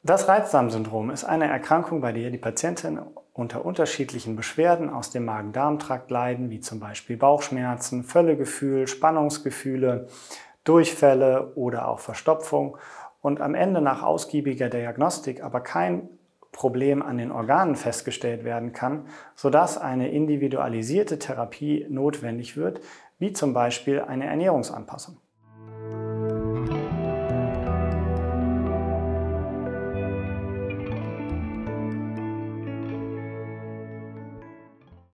Das Reizdarmsyndrom ist eine Erkrankung, bei der die Patienten unter unterschiedlichen Beschwerden aus dem Magen-Darm-Trakt leiden, wie zum Beispiel Bauchschmerzen, Völlegefühl, Spannungsgefühle, Durchfälle oder auch Verstopfung und am Ende nach ausgiebiger Diagnostik aber kein Problem an den Organen festgestellt werden kann, sodass eine individualisierte Therapie notwendig wird, wie zum Beispiel eine Ernährungsanpassung.